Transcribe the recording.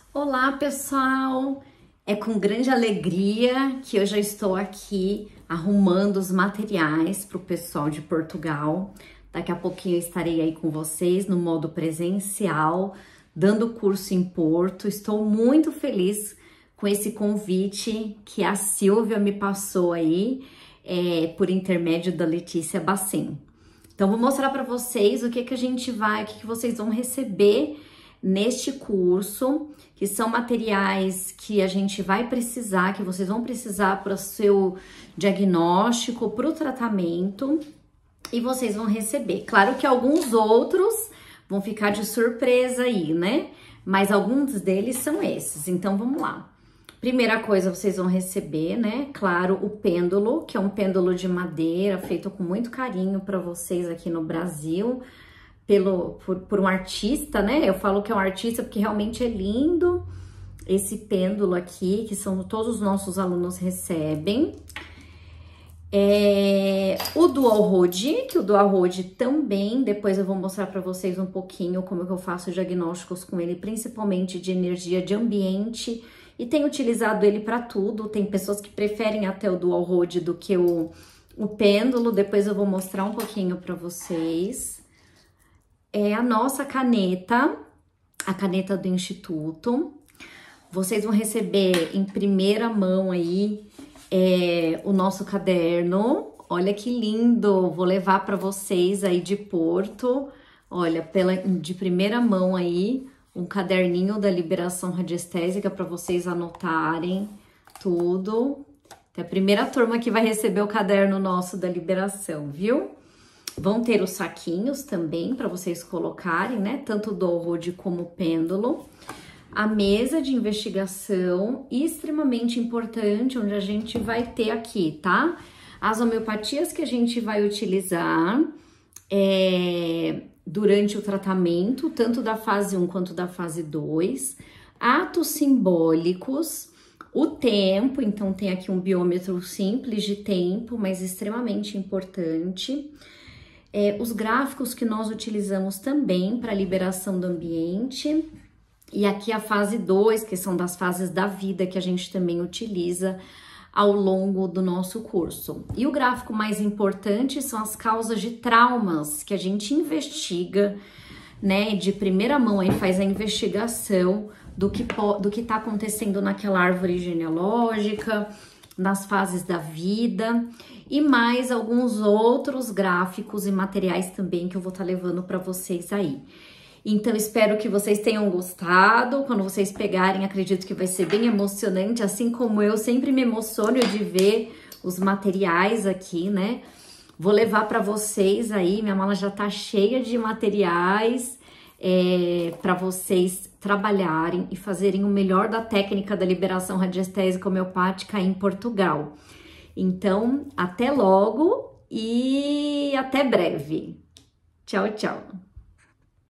Olá, pessoal! É com grande alegria que eu já estou aqui arrumando os materiais para o pessoal de Portugal. Daqui a pouquinho eu estarei aí com vocês no modo presencial, dando curso em Porto. Estou muito feliz com esse convite que a Silvia me passou aí, por intermédio da Letícia Bacen. Então, vou mostrar para vocês o que que vocês vão receber neste curso, que são materiais que a gente vai precisar, que vocês vão precisar para o seu diagnóstico, para o tratamento, e vocês vão receber. Claro que alguns outros vão ficar de surpresa aí, né? Mas alguns deles são esses. Então, vamos lá. Primeira coisa, vocês vão receber, né? Claro, o pêndulo, que é um pêndulo de madeira, feito com muito carinho para vocês aqui no Brasil, por um artista, né? Eu falo que é um artista porque realmente é lindo esse pêndulo aqui, que todos os nossos alunos recebem. O Dual Rode, que o Dual Rode também, depois eu vou mostrar para vocês um pouquinho como que eu faço diagnósticos com ele, principalmente de energia de ambiente, e tenho utilizado ele para tudo. Tem pessoas que preferem até o Dual Rode do que o pêndulo, depois eu vou mostrar um pouquinho para vocês. É a nossa caneta, a caneta do Instituto. Vocês vão receber em primeira mão aí o nosso caderno. Olha que lindo! Vou levar para vocês aí de Porto. Olha, de primeira mão aí, um caderninho da liberação radiestésica para vocês anotarem tudo. É a primeira turma que vai receber o caderno nosso da liberação, viu? Vão ter os saquinhos também para vocês colocarem, né? Tanto o Dual Rode como o pêndulo. A mesa de investigação, extremamente importante, onde a gente vai ter aqui, tá? As homeopatias que a gente vai utilizar durante o tratamento, tanto da fase 1 quanto da fase 2. Atos simbólicos, o tempo, então tem aqui um biômetro simples de tempo, mas extremamente importante. Os gráficos que nós utilizamos também para liberação do ambiente, e aqui a fase 2, que são das fases da vida que a gente também utiliza ao longo do nosso curso. E o gráfico mais importante são as causas de traumas que a gente investiga, né, de primeira mão, aí faz a investigação do que está acontecendo naquela árvore genealógica, nas fases da vida, e mais alguns outros gráficos e materiais também que eu vou estar levando para vocês aí. Então, espero que vocês tenham gostado. Quando vocês pegarem, acredito que vai ser bem emocionante, assim como eu sempre me emociono de ver os materiais aqui, né? Vou levar para vocês aí, minha mala já tá cheia de materiais para vocês trabalharem e fazerem o melhor da técnica da liberação radiestésica homeopática em Portugal. Então, até logo e até breve. Tchau, tchau!